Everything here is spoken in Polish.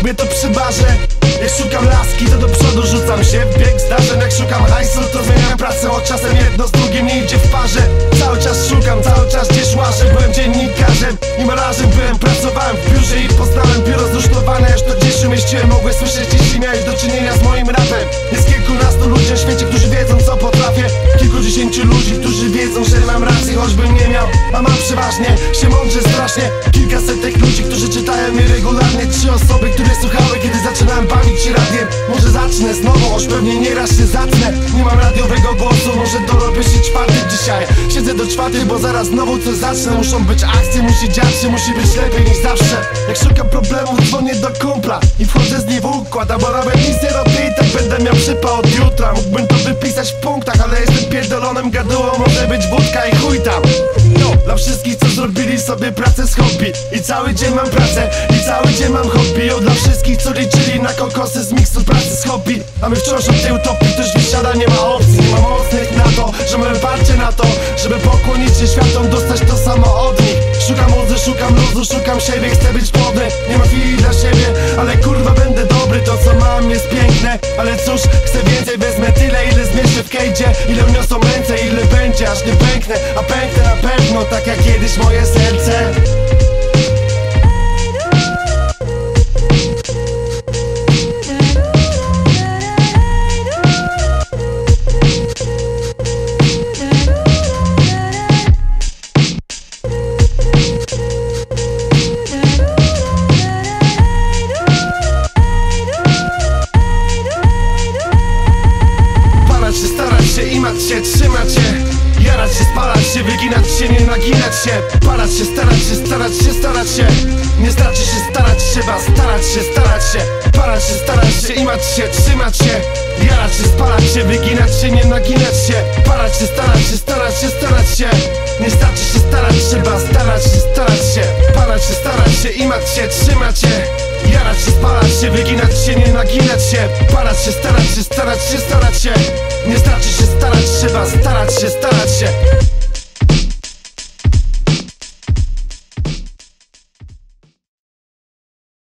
lubię to przy barze. Jak szukam laski, to do przodu rzucam się w bieg zdarzeń. Jak szukam hajsu, to zmieniam pracę, choć czasem jedno z drugim nie idzie w parze. Cały czas szukam, cały czas gdzieś łażę. Byłem dziennikarzem i malarzem, pracowałem w biurze i poznałem biuro zrusztowane. Aż to gdzieś umieściłem, mogłeś słyszeć, jeśli miałeś do czynienia z moim rapem. Jest kilkunastu ludzi na świecie, którzy wiedzą, co potrafię. Kilkudziesięciu ludzi, którzy wiedzą, że mam rację, choćbym nie miał. A mam przeważnie, się mądrze strasznie. Kilkasetek ludzi, którzy czytają mnie regularnie. 3 osoby, które słuchały, kiedy zaczynałem bawić się radiem. Może zacznę znowu, choć pewnie nieraz się zacnę. Nie mam radiowego głosu, może dorobię się 4 dzisiaj. Siedzę do 4, bo zaraz znowu coś zacznę. Muszą być akcje, musi dziać się, musi być lepiej niż zawsze. Jak szukam problemów, dzwonię do kumpla i wchodzę z niej w układ. A bo nawet nic nie robię i tak będę miał przypał od jutra. Mógłbym to wypisać w punktach, ale jestem pierdolonym gadułą. Może być wódka i chuj tam. No, dla wszystkich, co zrobili sobie pracę z hobby. I cały dzień mam pracę, i cały dzień mam hobby. O, dla wszystkich, co liczyli na kokosy z miksu pracy z hobby. A my wciąż od tej utopii, ktoś wysiada, nie ma opcji. Nie ma mocnych na to, że mamy parcie na to, żeby pokłonić się światom, dostać to samo od nich. Szukam mocy, szukam luzu, szukam siebie, chcę być modny. Nie ma chwili dla siebie, ale kurwa będę dobry. To co mam jest piękne, ale cóż, chcę więcej, wezmę tyle, ile zmieszczę w kejdzie. Ile wniosą ręce, ile będzie, aż nie pęknę. A pęknę na pewno, tak jak kiedyś moje serce. Imać się, trzymać się, jarać się, spalać się, wyginać się, nie naginać się. Palać się, starać się, starać się, starać się. Nie starczy się starać, trzeba starać się, starać się. Palać się, starać się, imać się, trzymać się. Jarać się, spalać się, wyginać się, nie naginać się. Palać się, starać się, starać się, starać się. Nie starczy się starać, trzeba starać się, starać się. Palać się, starać się, imać się, trzymać się. Jarać się, spalać się, wyginać się, nie naginać się. Palać się, starać się, starać się, starać się. Nie starczy się starać, trzeba starać się, starać się.